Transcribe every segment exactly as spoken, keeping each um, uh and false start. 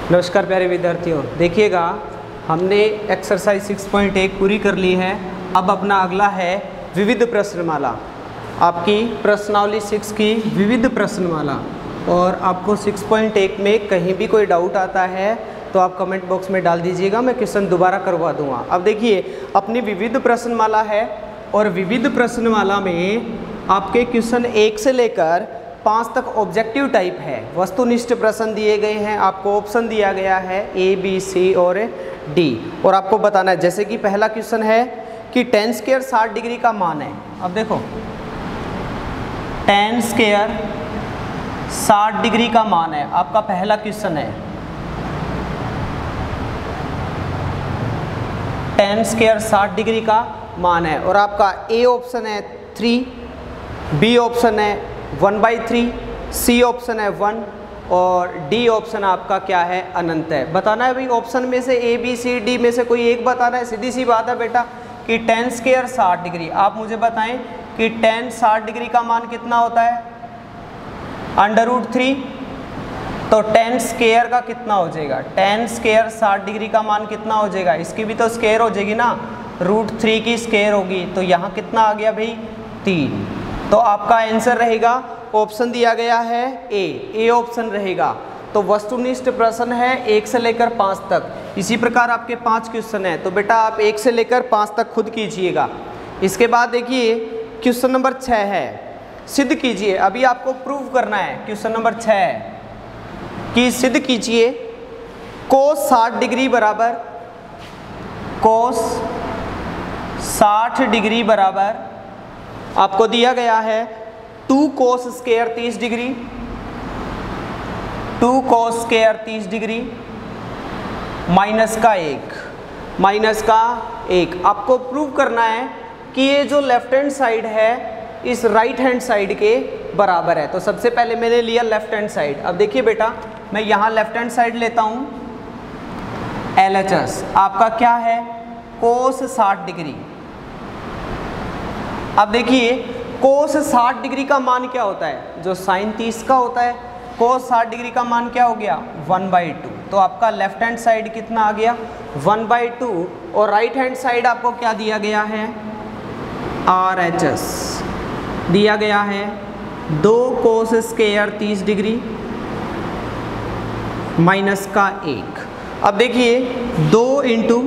नमस्कार प्यारे विद्यार्थियों, देखिएगा हमने एक्सरसाइज सिक्स पॉइंट वन पूरी कर ली है। अब अपना अगला है विविध प्रश्नमाला। आपकी प्रश्नावली सिक्स की विविध प्रश्नमाला। और आपको सिक्स पॉइंट वन में कहीं भी कोई डाउट आता है तो आप कमेंट बॉक्स में डाल दीजिएगा, मैं क्वेश्चन दोबारा करवा दूंगा। अब देखिए अपनी विविध प्रश्नमाला है और विविध प्रश्नमाला में आपके क्वेश्चन एक से लेकर पाँच तक ऑब्जेक्टिव टाइप है। वस्तुनिष्ठ प्रश्न दिए गए हैं, आपको ऑप्शन दिया गया है ए बी सी और डी, और आपको बताना है। जैसे कि पहला क्वेश्चन है कि टेन स्क्वायर साठ डिग्री का मान है। अब देखो टेन स्क्वायर साठ डिग्री का मान है, आपका पहला क्वेश्चन है। टेन स्क्वायर साठ डिग्री का मान है और आपका ए ऑप्शन है थ्री, बी ऑप्शन है one by three, C option है वन और डी ऑप्शन आपका क्या है, अनंत है। बताना है भाई ऑप्शन में से ए बी सी डी में से कोई एक बताना है। सीधी सी बात है बेटा कि टेन स्क्वायर साठ डिग्री। आप मुझे बताएं कि टेन साठ डिग्री का मान कितना होता है, अंडर रूट थ्री। तो टेन स्क्वायर का कितना हो जाएगा, टेन स्क्वायर साठ डिग्री का मान कितना हो जाएगा, इसकी भी तो स्क्वायर हो जाएगी ना, रूट थ्री की स्क्वायर होगी। तो यहाँ कितना आ गया भाई, तीन। तो आपका आंसर रहेगा, ऑप्शन दिया गया है ए, ए ऑप्शन रहेगा। तो वस्तुनिष्ठ प्रश्न है एक से लेकर पाँच तक। इसी प्रकार आपके पांच क्वेश्चन है, तो बेटा आप एक से लेकर पाँच तक खुद कीजिएगा। इसके बाद देखिए क्वेश्चन नंबर छः है, सिद्ध कीजिए। अभी आपको प्रूव करना है। क्वेश्चन नंबर छः है कि सिद्ध कीजिए कोस साठ डिग्री बराबर कोस साठ डिग्री बराबर आपको दिया गया है टू कोस स्क्वायर तीस डिग्री, टू कोस स्क्वायर तीस डिग्री माइनस का एक, माइनस का एक। आपको प्रूव करना है कि ये जो लेफ्ट हैंड साइड है इस राइट हैंड साइड के बराबर है। तो सबसे पहले मैंने लिया लेफ्ट हैंड साइड। अब देखिए बेटा मैं यहाँ लेफ्ट हैंड साइड लेता हूँ, एल एच एस आपका क्या है, कोस साठ डिग्री। अब देखिए कोस साठ डिग्री का मान क्या होता है, जो साइन तीस का होता है। कोस साठ डिग्री का मान क्या हो गया, वन बाई टू। तो आपका लेफ्ट हैंड साइड कितना आ गया, वन बाई टू। और राइट हैंड साइड आपको क्या दिया गया है, आर एच एस दिया गया है दो कोस स्क्वायर तीस डिग्री माइनस का एक। अब देखिए दो इंटू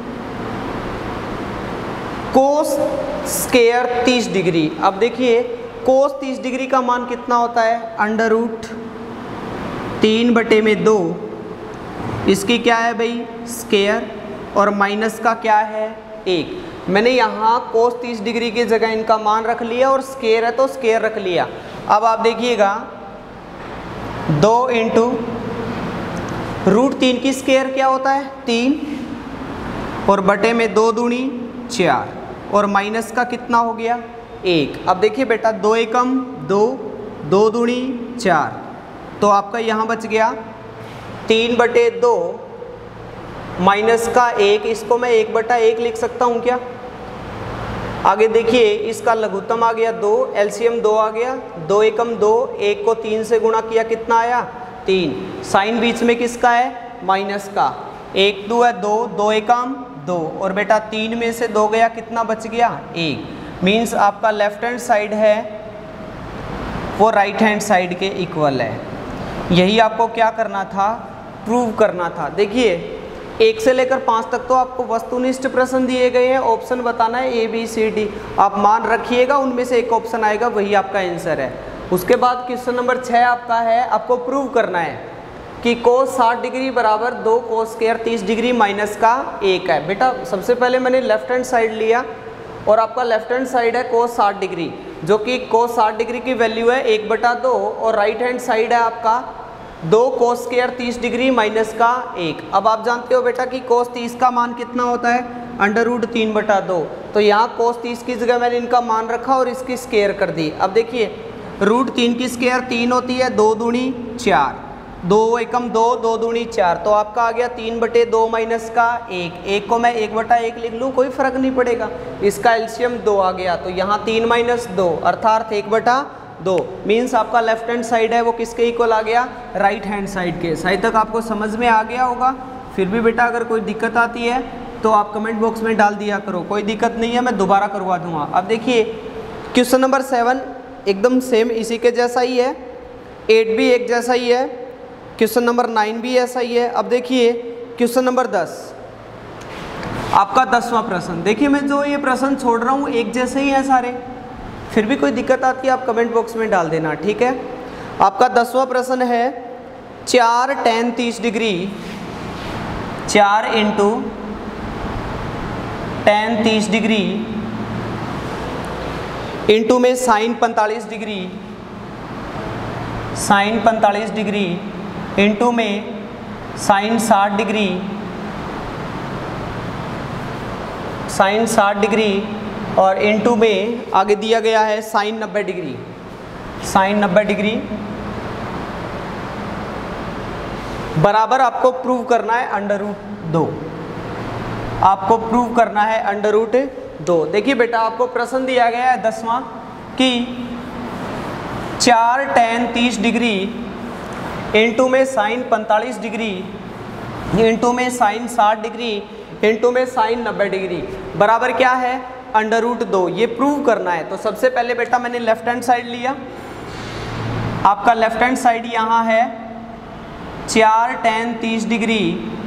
कोस स्क्वायर तीस डिग्री। अब देखिए कोस तीस डिग्री का मान कितना होता है, अंडर रूट तीन बटे में दो, इसकी क्या है भाई स्क्वायर, और माइनस का क्या है एक। मैंने यहाँ कोस तीस डिग्री की जगह इनका मान रख लिया और स्क्वायर है तो स्क्वायर रख लिया। अब आप देखिएगा दो इंटू रूट तीन की स्क्वायर क्या होता है, तीन, और बटे में दो दूनी चार, और माइनस का कितना हो गया, एक। अब देखिए बेटा दो एकम दो, दो दूनी चार, तो आपका यहाँ बच गया तीन बटे दो माइनस का एक। इसको मैं एक बटा एक लिख सकता हूँ क्या। आगे देखिए इसका लघुत्तम आ गया दो, एलसीएम दो आ गया, दो एकम दो, एक को तीन से गुणा किया कितना आया, तीन। साइन बीच में किसका है, माइनस का। एक दो है दो, दो एकम दो, और बेटा तीन में से दो गया कितना बच गया, एक। मीन्स आपका लेफ्ट हैंड साइड है वो राइट हैंड साइड के इक्वल है। यही आपको क्या करना था, प्रूव करना था। देखिए एक से लेकर पाँच तक तो आपको वस्तुनिष्ठ प्रश्न दिए गए हैं, ऑप्शन बताना है ए बी सी डी। आप मान रखिएगा, उनमें से एक ऑप्शन आएगा वही आपका आंसर है। उसके बाद क्वेश्चन नंबर छः आपका है, आपको प्रूव करना है कि कोस साठ डिग्री बराबर दो कोस स्क्वायर तीस डिग्री माइनस का एक है। बेटा सबसे पहले मैंने लेफ्ट हैंड साइड लिया और आपका लेफ्ट हैंड साइड है कोस साठ डिग्री, जो कि कोस साठ डिग्री की वैल्यू है एक बटा दो, और राइट हैंड साइड है आपका दो कोस स्क्वायर तीस डिग्री माइनस का एक। अब आप जानते हो बेटा कि कोस तीस का मान कितना होता है, अंडर रूट तीन बटा दो। तो यहाँ कोस तीस की जगह मैंने इनका मान रखा और इसकी स्क्वायर कर दी। अब देखिए रूट तीन की स्क्वायर तीन होती है, दो दूनी चार, दो एकम दो, दो दूनी चार, तो आपका आ गया तीन बटे दो माइनस का एक। एक को मैं एक बटा एक लिख लूँ, कोई फर्क नहीं पड़ेगा। इसका एलसीएम दो आ गया, तो यहाँ तीन माइनस दो अर्थात एक बटा दो। मीन्स आपका लेफ्ट हैंड साइड है वो किसके इक्वल आ गया, राइट हैंड साइड के। शायद तक आपको समझ में आ गया होगा। फिर भी बेटा अगर कोई दिक्कत आती है तो आप कमेंट बॉक्स में डाल दिया करो, कोई दिक्कत नहीं है, मैं दोबारा करवा दूंगा। अब देखिए क्वेश्चन नंबर सेवन एकदम सेम इसी के जैसा ही है, एट भी एक जैसा ही है, क्वेश्चन नंबर नाइन भी ऐसा ही है। अब देखिए क्वेश्चन नंबर दस, आपका दसवां प्रश्न। देखिए मैं जो ये प्रश्न छोड़ रहा हूँ एक जैसे ही हैं सारे, फिर भी कोई दिक्कत आती है आप कमेंट बॉक्स में डाल देना, ठीक है। आपका दसवां प्रश्न है चार टेन तीस डिग्री, चार इंटू टेन तीस डिग्री इंटू में साइन पैंतालीस डिग्री, साइन पैंतालीस डिग्री इंटू में साइन साठ डिग्री, साइन साठ डिग्री और इंटू में आगे दिया गया है साइन नब्बे डिग्री, साइन नब्बे डिग्री बराबर आपको प्रूव करना है अंडर रूट दो, आपको प्रूव करना है अंडर रूट दो। देखिए बेटा आपको प्रश्न दिया गया है दसवां कि चार टेन तीस डिग्री इंटू में साइन पैंतालीस डिग्री इंटू में साइन साठ डिग्री इंटू में साइन नब्बे डिग्री बराबर क्या है, अंडर रूट दो। ये प्रूव करना है। तो सबसे पहले बेटा मैंने लेफ्ट हैंड साइड लिया, आपका लेफ्ट हैंड साइड यहाँ है चार टेन तीस डिग्री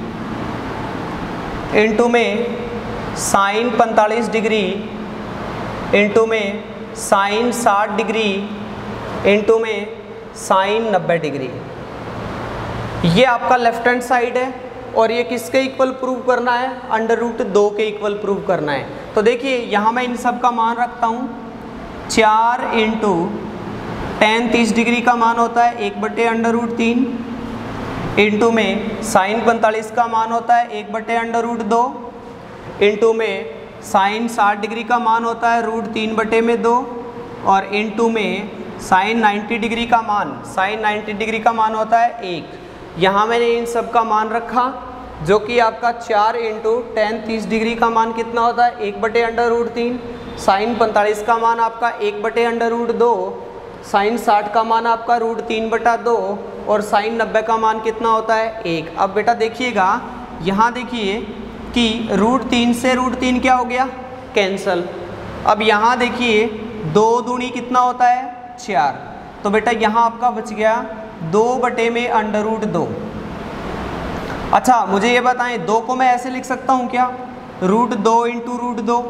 इंटू में साइन पैंतालीस डिग्री इंटू में साइन साठ डिग्री इंटू में साइन नब्बे डिग्री। ये आपका लेफ्ट हैंड साइड है और ये किसके इक्वल प्रूव करना है, अंडर रूट दो के इक्वल प्रूव करना है। तो देखिए यहाँ मैं इन सब का मान रखता हूँ, चार इंटू टेन तीस डिग्री का मान होता है एक बटे अंडर रूट तीन, इंटू में साइन पैंतालीस का मान होता है एक बटे अंडर रूट दो, इंटू में साइन साठ डिग्री का मान होता है रूट तीन बटे में दो, और इंटू में साइन नाइन्टी डिग्री का मान, साइन नाइन्टी डिग्री का मान होता है एक। यहाँ मैंने इन सब का मान रखा जो कि आपका चार इंटू टेन तीस डिग्री का मान कितना होता है एक बटे अंडर रूट तीन, साइन पैंतालीस का मान आपका एक बटे अंडर रूट दो, साइन साठ का मान आपका रूट तीन बटा दो और साइन नब्बे का मान कितना होता है एक। अब बेटा देखिएगा यहाँ देखिए कि रूट तीन से रूट तीन क्या हो गया, कैंसल। अब यहाँ देखिए दो दूनी कितना होता है चार, तो बेटा यहाँ आपका बच गया दो बटे में अंडर रूट दो। अच्छा मुझे ये बताएं दो को मैं ऐसे लिख सकता हूँ क्या, रूट दो इंटू रूट दो,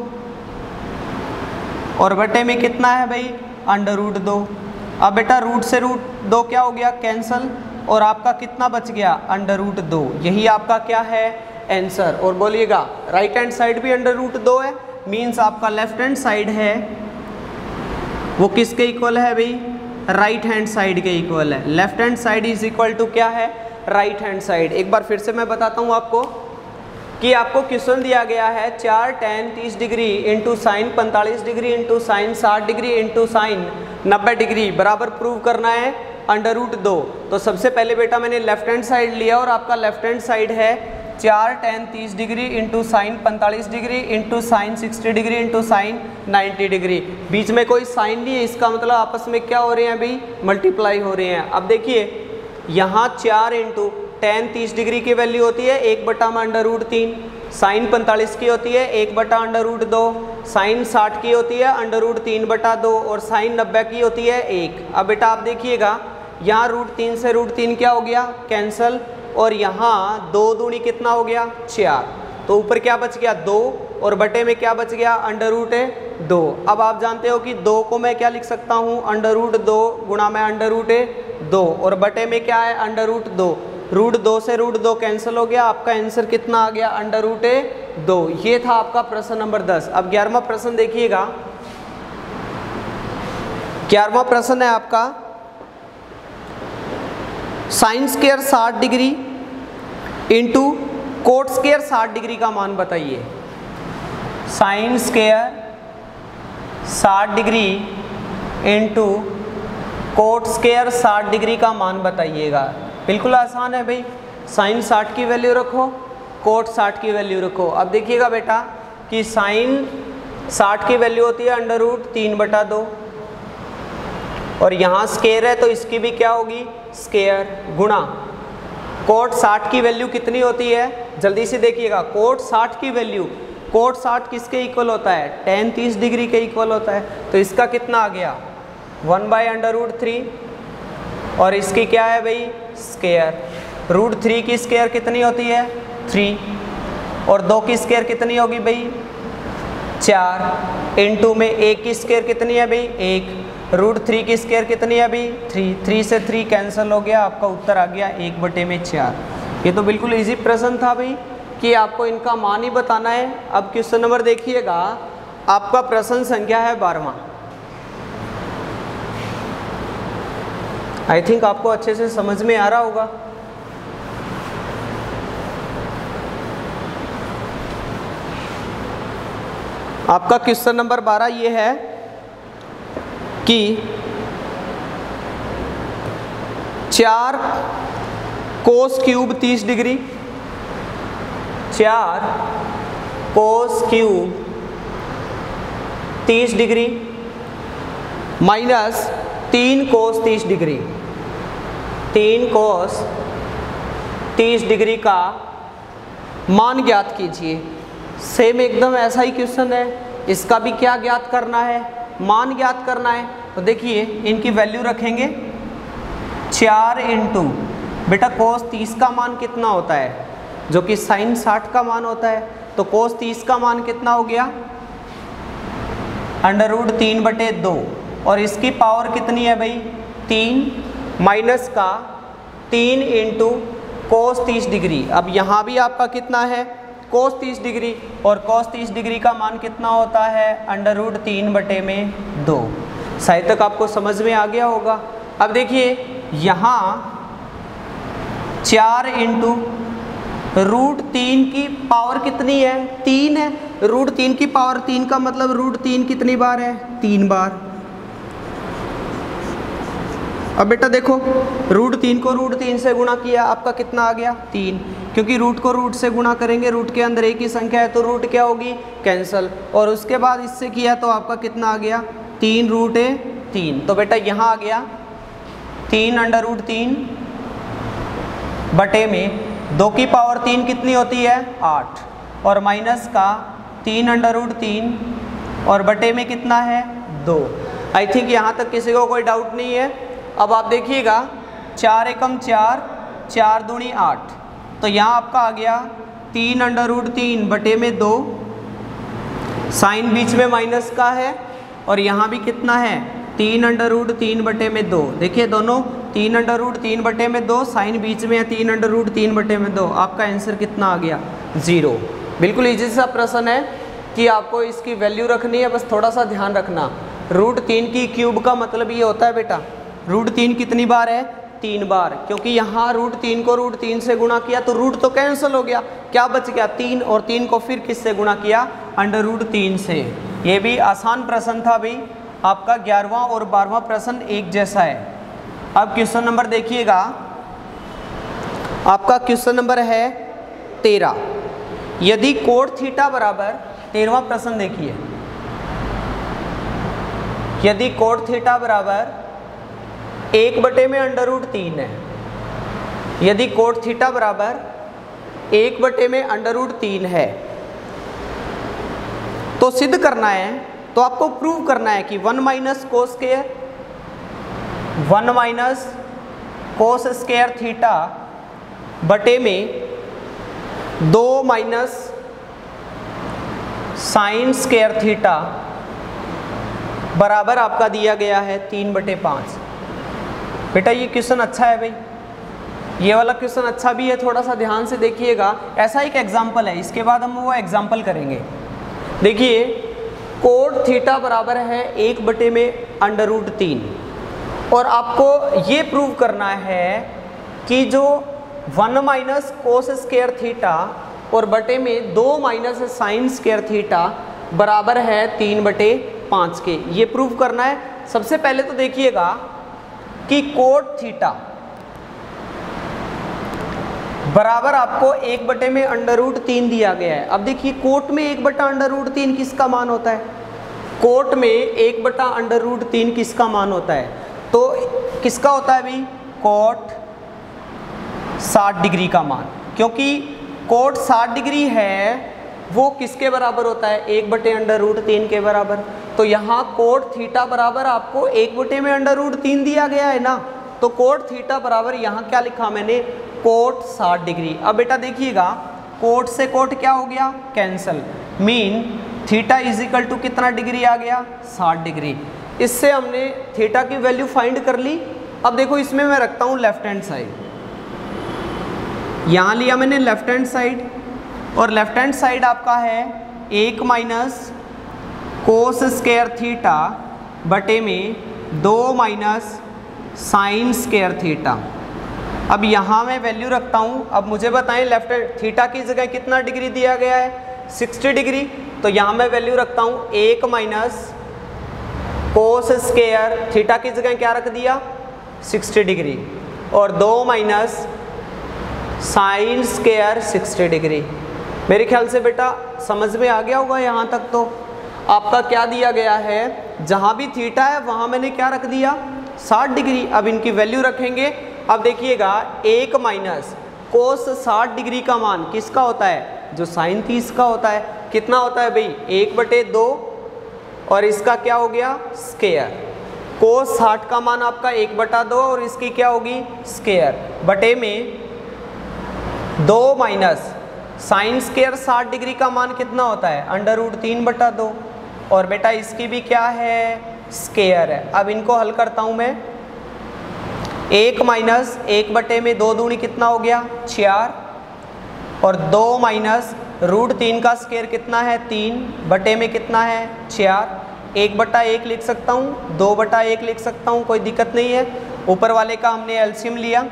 और बटे में कितना है भाई अंडर रूट दो। अब बेटा रूट से रूट दो क्या हो गया कैंसल, और आपका कितना बच गया अंडर रूट दो। यही आपका क्या है आंसर। और बोलिएगा राइट हैंड साइड भी अंडर रूट दो है, मीन्स आपका लेफ्ट हैंड साइड है वो किसके इक्वल है भाई, राइट हैंड साइड के इक्वल है। Left hand side is equal to क्या है, राइट हैंड साइड। एक बार फिर से मैं बताता हूँ आपको कि आपको क्वेश्चन दिया गया है चार टेन तीस डिग्री इंटू साइन पैंतालीस डिग्री इंटू साइन साठ डिग्री इंटू साइन नब्बे डिग्री बराबर प्रूव करना है अंडर रूट दो। तो सबसे पहले बेटा मैंने लेफ्ट हैंड साइड लिया और आपका लेफ्ट हैंड साइड है चार टेन तीस डिग्री इंटू साइन पैंतालीस degree into sine sixty degree into sine ninety degree. बीच में कोई साइन नहीं है, इसका मतलब आपस में क्या हो रहे हैं अभी, मल्टीप्लाई हो रहे हैं। अब देखिए यहाँ चार इंटू टेन तीस डिग्री की वैल्यू होती है एक बटा में अंडर रूट तीन, साइन पैंतालीस की होती है एक बटा अंडर रूट दो, साइन साठ की होती है अंडर रूट तीन बटा दो और साइन नब्बे की होती है एक। अब बेटा आप देखिएगा यहाँ रूट तीन से रूट तीन क्या हो गया कैंसल, और यहाँ दो दूनी कितना हो गया चार, तो ऊपर क्या बच गया दो और बटे में क्या बच गया अंडर रूट दो। अब आप जानते हो कि दो को मैं क्या लिख सकता हूँ, अंडर रूट दो गुणा में अंडर रूट दो, और बटे में क्या है अंडर रूट दो। रूट दो से रूट दो कैंसिल हो गया, आपका आंसर कितना आ गया अंडर रूट दो। ये था आपका प्रश्न नंबर दस। अब ग्यारहवां प्रश्न देखिएगा, ग्यारहवां प्रश्न है आपका साइन स्क्वायर साठ डिग्री इंटू कोट स्क्वायर साठ डिग्री का मान बताइए। साइन स्क्वायर साठ डिग्री इंटू कोट स्क्वायर साठ डिग्री का मान बताइएगा। बिल्कुल आसान है भाई, साइन साठ की वैल्यू रखो, कोट साठ की वैल्यू रखो। अब देखिएगा बेटा कि साइन साठ की वैल्यू होती है अंडर रूट तीन बटा दो, और यहाँ स्केयर है तो इसकी भी क्या होगी, स्केयर, गुणा कोट साठ की वैल्यू कितनी होती है, जल्दी से देखिएगा, कोट साठ की वैल्यू, कोट साठ किसके इक्वल होता है, टेन तीस डिग्री के इक्वल होता है, तो इसका कितना आ गया, one by under root three, और इसकी क्या है भाई, स्केयर, रूट थ्री की स्केयर कितनी होती है, थ्री, और दो की स्केयर कितनी होगी भाई, चार, इनटू में एक की स्केयर कितनी है भाई, एक, रूट थ्री की स्केयर कितनी है भाई, थ्री, थ्री से थ्री कैंसिल हो गया, आपका उत्तर आ गया एक बटे में चार। ये तो बिल्कुल इजी प्रश्न था भाई कि आपको इनका मान ही बताना है। अब क्वेश्चन नंबर देखिएगा, आपका प्रश्न संख्या है बारहवां। आई थिंक आपको अच्छे से समझ में आ रहा होगा। आपका क्वेश्चन नंबर बारह ये है कि चार कोस क्यूब तीस डिग्री, चार कोस क्यूब तीस डिग्री माइनस तीन कोस तीस डिग्री, तीन कोस तीस डिग्री का मान ज्ञात कीजिए। सेम एकदम ऐसा ही क्वेश्चन है, इसका भी क्या ज्ञात करना है, मान ज्ञात करना है। तो देखिए इनकी वैल्यू रखेंगे, चार इंटू बेटा कोस तीस का मान कितना होता है, जो कि साइन साठ का मान होता है, तो कोस तीस का मान कितना हो गया, अंडर रूट तीन बटे दो, और इसकी पावर कितनी है भाई, तीन, माइनस का तीन इंटू कोस तीस डिग्री। अब यहाँ भी आपका कितना है, कोस तीस डिग्री, और कोस तीस डिग्री का मान कितना होता है, अंडर रूट तीन बटे में दो। शायद तक आपको समझ में आ गया होगा। अब देखिए यहाँ चार इंटू रूट तीन की पावर कितनी है, तीन है, रूट तीन की पावर तीन का मतलब रूट तीन कितनी बार है, तीन बार। अब बेटा देखो रूट तीन को रूट तीन से गुणा किया, आपका कितना आ गया, तीन, क्योंकि रूट को रूट से गुणा करेंगे, रूट के अंदर एक ही संख्या है तो रूट क्या होगी, कैंसल, और उसके बाद इससे किया तो आपका कितना आ गया, तीन रूट है तीन। तो बेटा यहाँ आ गया तीन अंडर रूट तीन बटे में दो की पावर तीन कितनी होती है, आठ, और माइनस का तीन अंडर रूट तीन और बटे में कितना है, दो। आई थिंक यहाँ तक किसी को कोई डाउट नहीं है। अब आप देखिएगा चार एकम चार, चार दूनी आठ, तो यहाँ आपका आ गया तीन अंडर रूट तीन बटे में दो, साइन बीच में माइनस का है, और यहाँ भी कितना है, तीन अंडर रूट तीन बटे में दो। देखिए दोनों तीन अंडर रूट तीन बटे में दो, साइन बीच में है, तीन अंडर रूट तीन बटे में दो, आपका आंसर कितना आ गया, जीरो। बिल्कुल इजी सा प्रश्न है कि आपको इसकी वैल्यू रखनी है, बस थोड़ा सा ध्यान रखना। रूट तीन की क्यूब का मतलब ये होता है बेटा, रूट तीन कितनी बार है, तीन बार, क्योंकि यहाँ रूट तीन को रूट तीन से गुणा किया तो रूट तो कैंसिल हो गया, क्या बच गया, तीन, और तीन को फिर किससे गुणा किया, अंडर रूट तीन से। ये भी आसान प्रश्न था भाई, आपका ग्यारहवां और बारहवां प्रश्न एक जैसा है। अब क्वेश्चन नंबर देखिएगा, आपका क्वेश्चन नंबर है तेरह। यदि कोट थीटा बराबर, तेरहवां प्रश्न देखिए, यदि कोट थीटा बराबर एक बटे में अंडर रूट तीन है, यदि कोट थीटा बराबर एक बटे में अंडर रूट तीन है, तो सिद्ध करना है, तो आपको प्रूव करना है कि one minus cos square, one minus cos square theta बटे में दो माइनस साइन स्क्वायर थीटा बराबर आपका दिया गया है तीन बटे पाँच। बेटा ये क्वेश्चन अच्छा है भाई, ये वाला क्वेश्चन अच्छा भी है, थोड़ा सा ध्यान से देखिएगा। ऐसा एक एग्जाम्पल है, इसके बाद हम वो एग्जाम्पल करेंगे। देखिए कोट थीटा बराबर है एक बटे में अंडर रूट तीन, और आपको ये प्रूव करना है कि जो one minus cos square theta और बटे में दो माइनस साइन स्क्वायर थीटा बराबर है तीन बटे पाँच के, ये प्रूव करना है। सबसे पहले तो देखिएगा कि कोट थीटा बराबर आपको एक बटे में अंडर रूट तीन दिया गया है। अब देखिए कोट में एक बटा अंडर रूट तीन किसका मान होता है, कोट में एक बटा अंडर रूट तीन किसका मान होता है, तो किसका होता है भाई, कोट साठ डिग्री का मान, क्योंकि कोट साठ डिग्री है वो किसके बराबर होता है, एक बटे अंडर रूट तीन के बराबर। तो यहाँ कोट थीटा बराबर आपको एक बटे में अंडर रूट तीन दिया गया है ना, तो कोट थीटा बराबर यहाँ क्या लिखा मैंने, कोट साठ डिग्री। अब बेटा देखिएगा, कोट से कोट क्या हो गया, cancel, mean theta is equal to कितना डिग्री आ गया, साठ डिग्री। इससे हमने थीटा की वैल्यू फाइंड कर ली। अब देखो इसमें मैं रखता हूँ लेफ्ट हैंड साइड, यहाँ लिया मैंने लेफ्ट हैंड साइड, और लेफ्ट हैंड साइड आपका है एक माइनस कोस स्क्वायर थीटा बटे में दो माइनस साइन स्क्वायर थीटा। अब यहाँ मैं वैल्यू रखता हूँ। अब मुझे बताएं लेफ्ट हैंड थीटा की जगह कितना डिग्री दिया गया है, साठ डिग्री। तो यहाँ मैं वैल्यू रखता हूँ एक माइनस कोस स्क्वायर थीटा की जगह क्या रख दिया, साठ डिग्री, और दो माइनस साइन स्क्वायर साठ डिग्री। मेरे ख्याल से बेटा समझ में आ गया होगा यहाँ तक। तो आपका क्या दिया गया है, जहाँ भी थीटा है वहाँ मैंने क्या रख दिया, साठ डिग्री। अब इनकी वैल्यू रखेंगे। अब देखिएगा एक माइनस कोस साठ डिग्री का मान किसका होता है, जो साइन तीस का होता है। कितना होता है भाई, एक बटे दो, और इसका क्या हो गया, स्क्वायर। कोस साठ का मान आपका एक बटा दो और इसकी क्या होगी, स्क्वायर, बटे में दो माइनस साइन स्क्वायर साठ डिग्री का मान कितना होता है, अंडर रूट तीन बटा दो, और बेटा इसकी भी क्या है, स्क्वायर है। अब इनको हल करता हूँ मैं, एक माइनस एक बटे में दो दूनी कितना हो गया, चार, और दो माइनस रूट तीन का स्क्वायर कितना है, तीन, बटे में कितना है, चार। एक बटा एक लिख सकता हूँ, दो बटा एक लिख सकता हूँ, कोई दिक्कत नहीं है। ऊपर वाले का हमने एलसीएम लिया,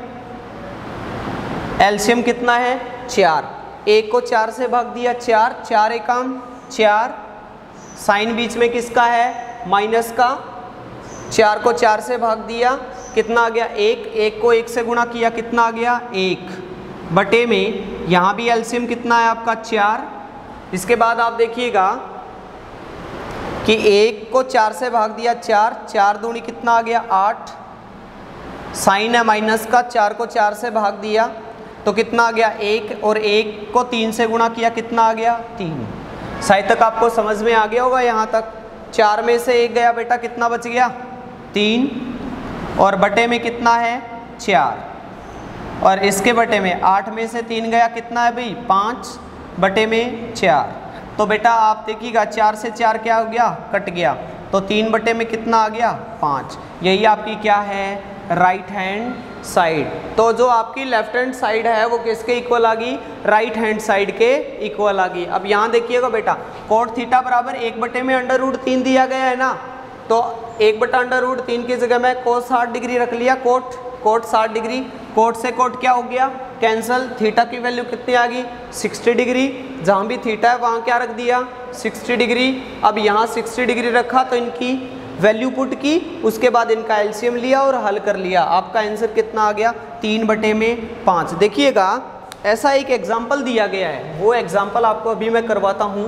एलसीएम कितना है, चार। एक को चार से भाग दिया, चार, चार एकाम चार, साइन बीच में किसका है, माइनस का, चार को चार से भाग दिया, कितना आ गया, एक, एक को एक से गुणा किया, कितना आ गया, एक, बटे में यहाँ भी एलसीएम कितना है आपका, चार। इसके बाद आप देखिएगा कि एक को चार से भाग दिया, चार, चार दूनी कितना आ गया, आठ, साइन है माइनस का, चार को चार से भाग दिया तो कितना आ गया, एक, और एक को तीन से गुणा किया, कितना आ गया, तीन। शायद तक आपको समझ में आ गया होगा यहाँ तक। चार में से एक गया बेटा, कितना बच गया, तीन, और बटे में कितना है, चार, और इसके बटे में आठ में से तीन गया, कितना है भाई, पाँच, बटे में चार। तो बेटा आप देखिएगा चार से चार क्या हो गया, कट गया, तो तीन बटे में कितना आ गया, पाँच। यही आपकी क्या है, राइट हैंड साइड। तो जो आपकी लेफ्ट हैंड साइड है वो किसके इक्वल आ गई, राइट हैंड साइड के इक्वल आ गई। अब यहाँ देखिएगा बेटा, कोट थीटा बराबर एक बटे में अंडर रूट तीन दिया गया है ना, तो एक बटा अंडर रूट तीन की जगह मैं कोस साठ डिग्री रख लिया, कोट कोट साठ डिग्री, कोट से कोट क्या हो गया, कैंसल। थीटा की वैल्यू कितनी आ गई, साठ डिग्री। जहाँ भी थीटा है वहाँ क्या रख दिया, साठ डिग्री। अब यहाँ साठ डिग्री रखा तो इनकी वैल्यू पुट की, उसके बाद इनका एलसीएम लिया और हल कर लिया। आपका आंसर कितना आ गया, तीन बटे में पाँच। देखिएगा ऐसा एक एग्जाम्पल दिया गया है, वो एग्जाम्पल आपको अभी मैं करवाता हूँ।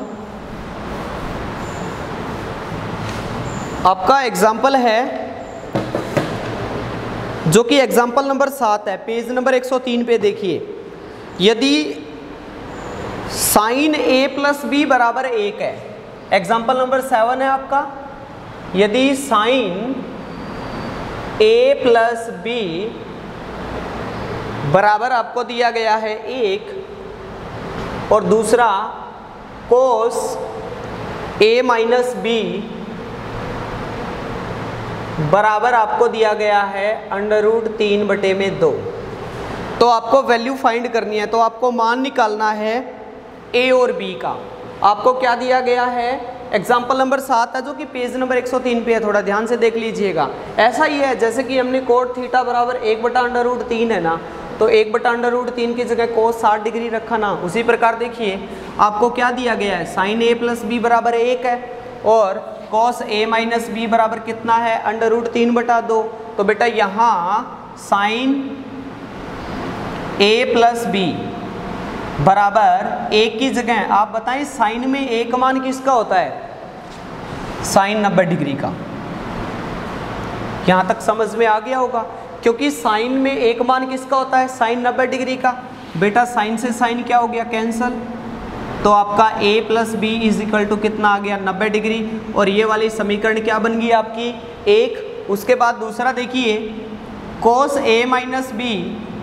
आपका एग्जाम्पल है जो कि एग्जाम्पल नंबर सात है, पेज नंबर एक सौ तीन पे देखिए। यदि साइन ए प्लस बी बराबर एक है, एग्जाम्पल नंबर सेवन है आपका। यदि साइन ए प्लस बी बराबर आपको दिया गया है एक, और दूसरा कोस ए माइनस बी बराबर आपको दिया गया है अंडर रूट तीन बटे में दो, तो आपको वैल्यू फाइंड करनी है। तो आपको मान निकालना है ए और बी का। आपको क्या दिया गया है, एग्जाम्पल नंबर सात है जो कि पेज नंबर एक सौ तीन पे है, थोड़ा ध्यान से देख लीजिएगा। ऐसा ही है जैसे कि हमने कोट थीटा बराबर एक बटा अंडर रूट तीन है ना, तो एक बटा अंडर रूट तीन की जगह कोस साठ डिग्री रखा ना। उसी प्रकार देखिए आपको क्या दिया गया है, साइन ए प्लस बी बराबर एक है और कॉस ए माइनस बी बराबर कितना है, अंडर रूट तीन बटा दो। तो बेटा यहाँ साइन ए प्लस बी बराबर एक की जगह आप बताएं साइन में एक मान किसका होता है, साइन नब्बे डिग्री का। यहाँ तक समझ में आ गया होगा, क्योंकि साइन में एक मान किसका होता है, साइन नब्बे डिग्री का। बेटा साइन से साइन क्या हो गया, कैंसल, तो आपका a plus B is equal to कितना आ गया, नब्बे डिग्री। और ये वाली समीकरण क्या बन गई आपकी, एक। उसके बाद दूसरा देखिए, cos a माइनस बी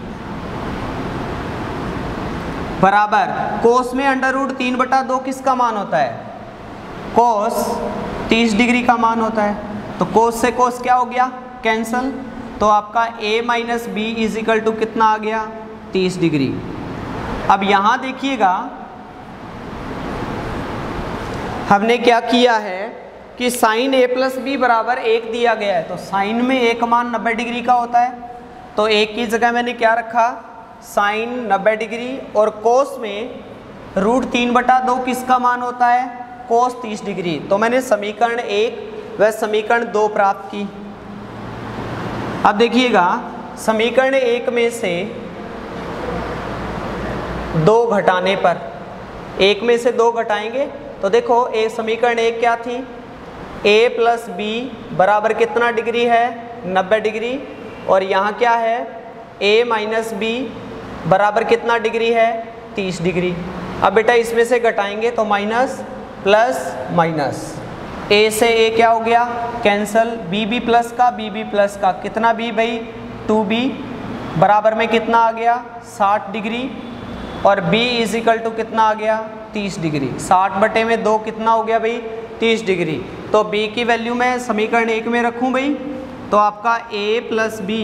बराबर cos में अंडर रूट तीन बटा दो किसका मान होता है, cos तीस डिग्री का मान होता है। तो cos से cos क्या हो गया, कैंसल, तो आपका a minus B is equal to कितना आ गया, तीस डिग्री। अब यहाँ देखिएगा हमने क्या किया है कि साइन a प्लस बी बराबर एक दिया गया है, तो साइन में एक मान नब्बे डिग्री का होता है, तो एक की जगह मैंने क्या रखा, साइन नब्बे डिग्री, और कोस में रूट तीन बटा दो किसका मान होता है, कोस तीस डिग्री। तो मैंने समीकरण एक व समीकरण दो प्राप्त की। अब देखिएगा समीकरण एक में से दो घटाने पर, एक में से दो घटाएंगे तो देखो एक समीकरण एक क्या थी, a प्लस बी बराबर कितना डिग्री है, नब्बे डिग्री, और यहाँ क्या है a माइनस बी बराबर कितना डिग्री है, तीस डिग्री। अब बेटा इसमें से घटाएंगे तो माइनस प्लस माइनस, a से a क्या हो गया, कैंसल, b b प्लस का b b प्लस का कितना b भाई, टू बी बराबर में कितना आ गया, साठ डिग्री, और b इज इक्वल टू कितना आ गया, तीस डिग्री। साठ बटे में दो कितना हो गया भाई, तीस डिग्री। तो b की वैल्यू मैं समीकरण एक में रखूं भाई, तो आपका a प्लस बी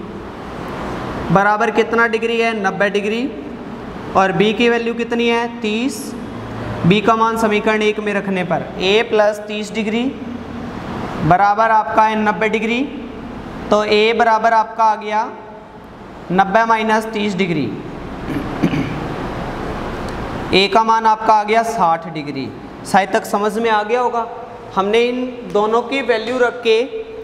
बराबर कितना डिग्री है, नब्बे डिग्री, और b की वैल्यू कितनी है, तीस। b का मान समीकरण एक में रखने पर a प्लस तीस डिग्री बराबर आपका है नब्बे डिग्री, तो a बराबर आपका आ गया नब्बे माइनस तीस डिग्री, a का मान आपका आ गया साठ डिग्री। शायद तक समझ में आ गया होगा। हमने इन दोनों की वैल्यू रख के,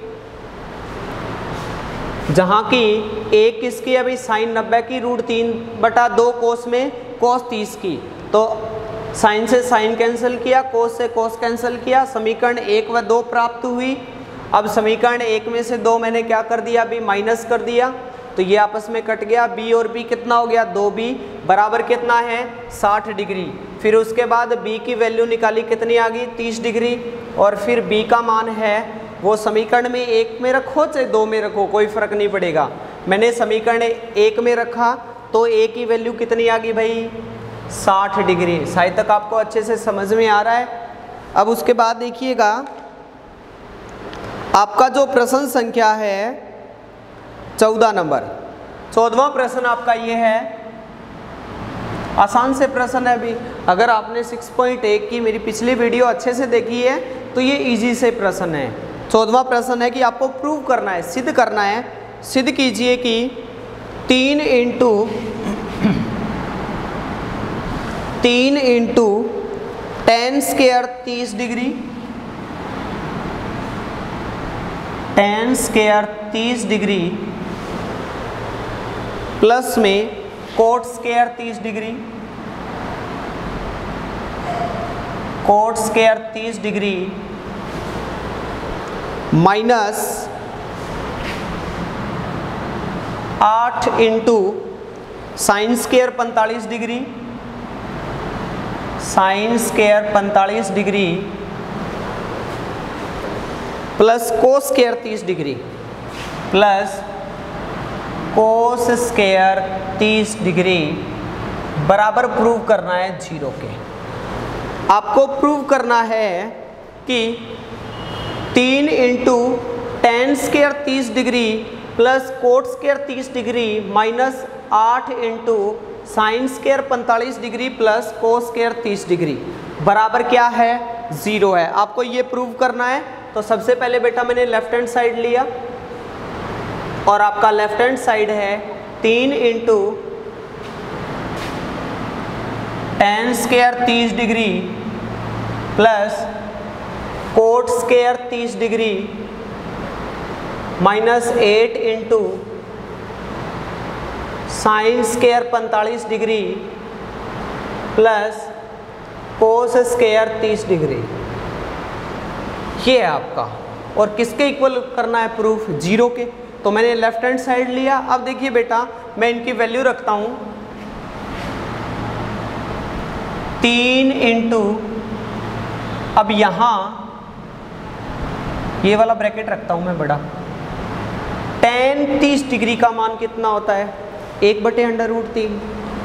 जहाँ की एक किसकी अभी साइन नब्बे की, रूट तीन बटा दो कोस में कोस तीस की, तो साइन से साइन कैंसिल किया, कोस से कोस कैंसिल किया, समीकरण एक व दो प्राप्त हुई। अब समीकरण एक में से दो मैंने क्या कर दिया, अभी माइनस कर दिया, तो ये आपस में कट गया, b और b कितना हो गया, दो बी बराबर कितना है, साठ डिग्री। फिर उसके बाद b की वैल्यू निकाली, कितनी आ गई, तीस डिग्री, और फिर b का मान है वो समीकरण में एक में रखो चाहे दो में रखो कोई फर्क नहीं पड़ेगा। मैंने समीकरण एक में रखा तो a की वैल्यू कितनी आ गई भाई, साठ डिग्री। शायद तक आपको अच्छे से समझ में आ रहा है। अब उसके बाद देखिएगा आपका जो प्रश्न संख्या है चौदह नंबर, चौदहवां प्रश्न आपका ये है, आसान से प्रश्न है। अभी अगर आपने सिक्स पॉइंट एक की मेरी पिछली वीडियो अच्छे से देखी है तो ये इजी से प्रश्न है। चौदहवां प्रश्न है कि आपको प्रूव करना है, सिद्ध करना है। सिद्ध कीजिए कि तीन इंटू तीन इंटू टेन स्क्वायर तीस डिग्री, टेन स्क्वायर तीस डिग्री प्लस में कोट स्क्वायर तीस डिग्री, कोट स्क्वायर तीस डिग्री माइनस आठ इंटू साइन स्क्वायर पैंतालीस डिग्री, साइन स्क्वायर पैंतालीस डिग्री प्लस कोस स्क्वायर तीस डिग्री, प्लस कोस स्क्वायर तीस डिग्री बराबर प्रूव करना है जीरो के। आपको प्रूव करना है कि तीन इंटू टेन स्क्वायर तीस डिग्री प्लस कोट स्क्वायर तीस डिग्री माइनस आठ इंटू साइन स्क्वायर पैंतालीस डिग्री प्लस कोस स्क्वायर तीस डिग्री बराबर क्या है, ज़ीरो है। आपको ये प्रूव करना है। तो सबसे पहले बेटा मैंने लेफ्ट हैंड साइड लिया और आपका लेफ्ट हैंड साइड है तीन इंटू टेन स्क्वायर तीस डिग्री प्लस कोट स्क्वायर तीस degree minus eight into sine square पैंतालीस डिग्री प्लस कोस स्क्वायर तीस डिग्री। ये है आपका। और किसके इक्वल करना है प्रूफ, जीरो के। तो मैंने लेफ्ट हैंड साइड लिया। अब देखिए बेटा मैं इनकी वैल्यू रखता हूँ, तीन इंटू, अब यहाँ ये वाला ब्रैकेट रखता हूँ मैं बड़ा, टेन तीस डिग्री का मान कितना होता है, एक बटे अंडर रूट तीन,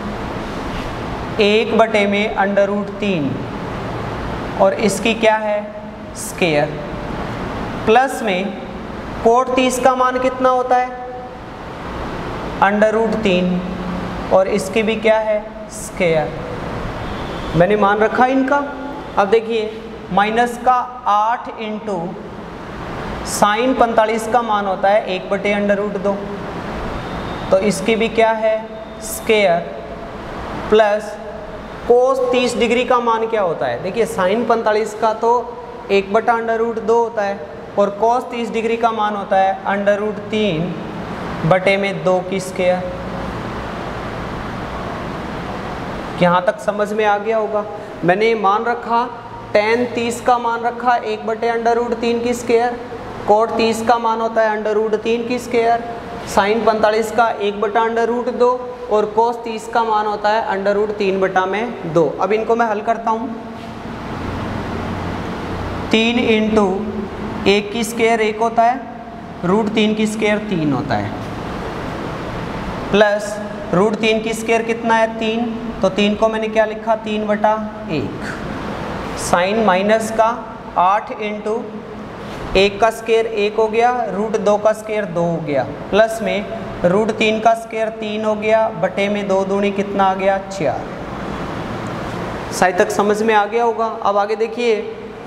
एक बटे में अंडर रूट तीन, और इसकी क्या है स्केयर, प्लस में कोट तीस का मान कितना होता है अंडर रूट तीन, और इसकी भी क्या है स्केयर। मैंने मान रखा इनका। अब देखिए माइनस का आठ इंटू साइन पैंतालीस का मान होता है एक बटे अंडर रूट दो, तो इसकी भी क्या है स्केयर, प्लस कोस तीस डिग्री का मान क्या होता है, देखिए साइन पैंतालीस का तो एक बटा अंडर रूट दो होता है, और कोस तीस डिग्री का मान होता है अंडर रूट तीन बटे में दो की स्केयर। यहाँ तक समझ में आ गया होगा। मैंने मान रखा टेन तीस का मान रखा एक बटे अंडर रूट तीन की स्केयर, कोट तीस का मान होता है अंडर रूट तीन की स्केयर, साइन पैंतालीस का एक बटा अंडर रूट दो, और कोस तीस का मान होता है अंडर रूट तीन बटा में दो। अब इनको मैं हल करता हूँ, तीन इंटू एक की स्केयर एक होता है, रूट तीन की स्केयर तीन होता है, प्लस रूट तीन की स्केयर कितना है तीन, तो तीन को मैंने क्या लिखा तीन बटा एक, साइन माइनस का आठ इंटू एक का स्केयर एक हो गया, रूट दो का स्केयर दो हो गया, प्लस में रूट तीन का स्केयर तीन हो गया, बटे में दो दूनी कितना आ गया चार। शायद तक समझ में आ गया होगा। अब आगे देखिए,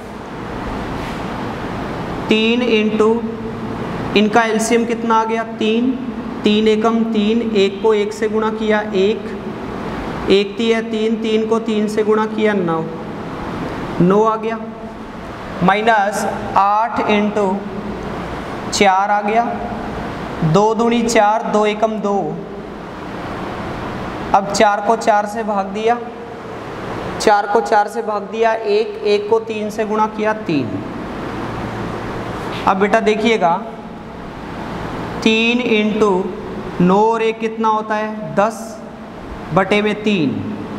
तीन इंटू इनका एलसीएम कितना आ गया तीन, तीन एकम तीन, एक को एक से गुणा किया एक, एक ती है तीन, तीन को तीन से गुणा किया नौ, नौ आ गया, माइनस आठ इंटू चार आ गया, दो दूनी चार, दो एकम दो, अब चार को चार से भाग दिया, चार को चार से भाग दिया एक, एक को तीन से गुणा किया तीन। अब बेटा देखिएगा, तीन इंटू नौ और एक कितना होता है दस बटे में तीन,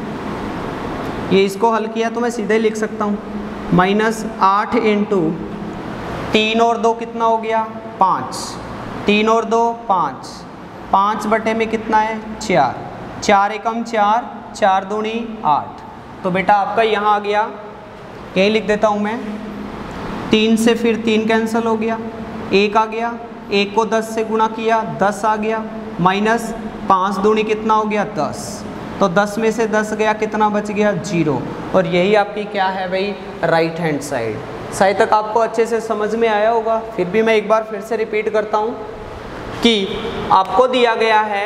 ये इसको हल किया तो मैं सीधे लिख सकता हूँ, माइनस आठ इंटू तीन और दो कितना हो गया पाँच, तीन और दो पाँच, पाँच बटे में कितना है चार, चार एकम चार, चार दूनी आठ। तो बेटा आपका यहाँ आ गया, यही लिख देता हूँ मैं, तीन से फिर तीन कैंसिल हो गया, एक आ गया, एक को दस से गुणा किया दस आ गया, माइनस पाँच दूनी कितना हो गया दस, तो दस में से दस गया कितना बच गया जीरो, और यही आपकी क्या है भाई राइट हैंड साइड। शायद तक आपको अच्छे से समझ में आया होगा। फिर भी मैं एक बार फिर से रिपीट करता हूँ कि आपको दिया गया है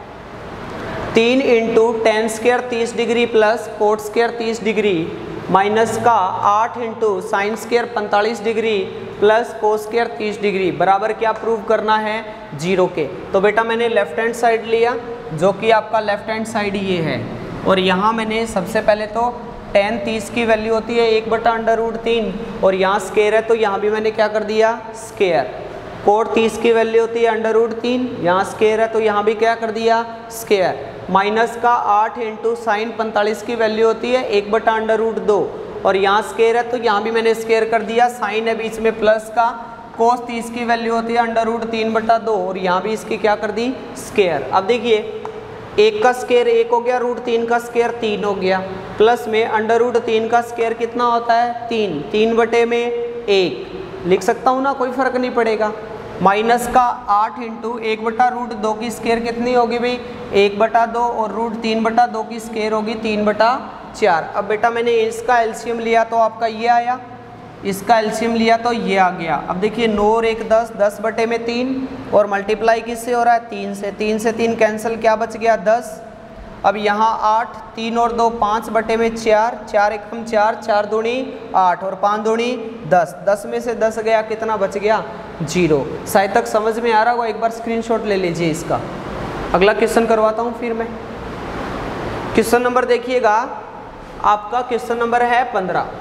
तीन इंटू टेन स्क्वायर तीस डिग्री प्लस कोट स्क्वायर तीस डिग्री माइनस का आठ इंटू साइन स्क्वायर पैंतालीस डिग्री प्लस कोस स्क्वायर तीस डिग्री बराबर क्या प्रूव करना है जीरो के। तो बेटा मैंने लेफ्ट हैंड साइड लिया जो कि आपका लेफ्ट हैंड साइड ये है, और यहाँ मैंने सबसे पहले तो टेन तीस की वैल्यू होती है एक बटा अंडर रूट तीन, और यहाँ स्केयर है तो यहाँ भी मैंने क्या कर दिया स्केयर। कोट तीस की वैल्यू होती है अंडर रूट तीन, यहाँ स्केयर है तो यहाँ भी क्या कर दिया स्केयर। माइनस का आठ इंटू साइन पैंतालीस की वैल्यू होती है एक बटा अंडर रूट दो, और यहाँ स्केयर है तो यहाँ भी मैंने स्केयर कर दिया, साइन है बीच में प्लस का। कोस तीस की वैल्यू होती है अंडर रूट तीन बटा दो, और यहाँ भी इसकी क्या कर दी स्केयर। अब देखिए एक का स्केयर एक हो गया, रूट तीन का स्केयर तीन हो गया, प्लस में अंडर रूट तीन का स्केयर कितना होता है तीन, तीन बटे में एक लिख सकता हूँ ना, कोई फर्क नहीं पड़ेगा। माइनस का आठ इंटू एक बटा रूट दो की स्केयर कितनी होगी भाई एक बटा दो, और रूट तीन बटा दो की स्केयर होगी तीन बटा चार। अब बेटा मैंने इसका एलसीएम लिया तो आपका ये आया, इसका एलसीएम लिया तो ये आ गया। अब देखिए नौ और एक दस, दस बटे में तीन, और मल्टीप्लाई किससे हो रहा है तीन से, तीन से तीन कैंसिल, क्या बच गया दस। अब यहाँ आठ, तीन और दो पाँच बटे में चार, चार एकम चार, चार दूनी आठ और पाँच दूनी दस, दस में से दस गया कितना बच गया जीरो। शायद तक समझ में आ रहा होगा, एक बार स्क्रीनशॉट ले लीजिए इसका। अगला क्वेश्चन करवाता हूँ फिर मैं। क्वेश्चन नंबर देखिएगा आपका, क्वेश्चन नंबर है पंद्रह।